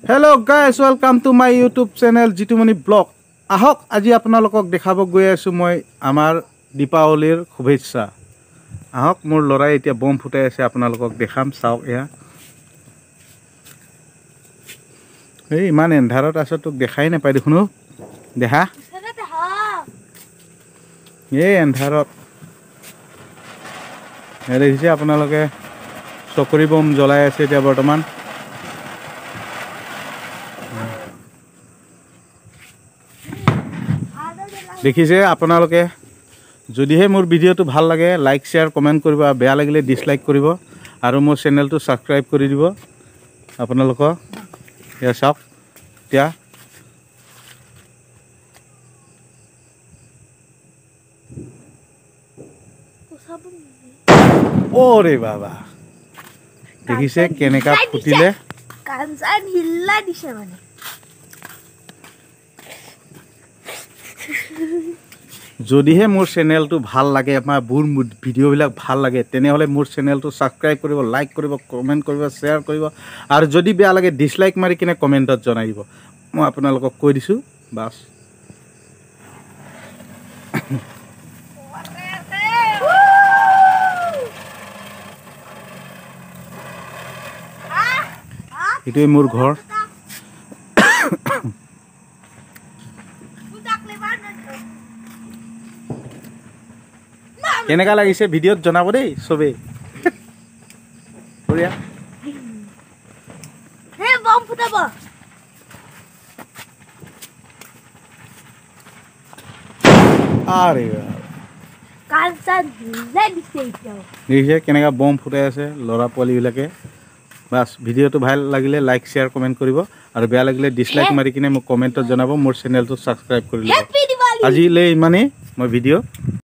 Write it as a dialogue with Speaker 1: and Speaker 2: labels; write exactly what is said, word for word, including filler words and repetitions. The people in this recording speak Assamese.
Speaker 1: Hello guys, welcome to my YouTube channel Jitumani Blog. Ahok আজি আপোনালোকক দেখাব গৈ আছো মই আমাৰ দীপাৱলীৰ শুভেচ্ছা। আহক মোৰ লৰাই এতিয়া বম ফুটাই আছে আপোনালোকক দেখাম চাওক এয়া। এই ইমান এন্ধাৰত আছে তোক দেখাই নাপাই দেখোন দেখা। এই এন্ধাৰত এই দেখিছে আপোনালোকে চকৰি বম জ্বলাই আছে এতিয়া বৰ্তমান। দেখিছে আপোনালোকে যদিহে মোৰ ভিডিওটো ভাল লাগে লাইক শেয়াৰ কমেন্ট কৰিব আৰু বেয়া লাগিলে ডিসলাইক কৰিব আৰু মোৰ চেনেলটো সাবস্ক্ৰাইব কৰি দিব আপোনালোক ইয়া চাওক এতিয়া ওরে বাবা দেখিছে কেনেকা ফুটিলে
Speaker 2: কাঞ্চান হিল্লা দিছে মানে
Speaker 1: যদিহে মোৰ চেনেলটো ভাল লাগে আমাৰ বুৰ ভিডিও বিলাক ভাল লাগে তেনেহলে মোৰ চেনেলটো সাবস্ক্ৰাইব কৰিব লাইক কৰিব কমেন্ট কৰিব শেয়াৰ কৰিব আৰু যদি বেয়া লাগে ডিসলাইক মাৰি কিনে কমেন্টত জনাই দিব মই আপোনালোকক কৈ দিছো বাস এটোই মোৰ ঘৰ কেনেকা লাগিছে ভিডিওত জনাব দেই সবে বঢ়িয়া
Speaker 2: হে বম ফুটাব
Speaker 1: আরে
Speaker 2: কাঞ্চান হিল্লা দিছে এতিয়াও
Speaker 1: দেখিছে কেনেকা বম ফুটাই আছে লৰা পোৱালি বিলাকে বাস ভিডিওটো ভাল লাগিলে লাইক শেয়াৰ কমেন্ট কৰিব আৰু বেয়া লাগিলে ডিসলাইক মাৰি কিনে মোক কমেন্টত জনাব মোৰ চেনেলটো সাবস্ক্ৰাইব কৰি লব
Speaker 2: হেপি দিৱালী
Speaker 1: আজিলে ইমানে মই ভিডিও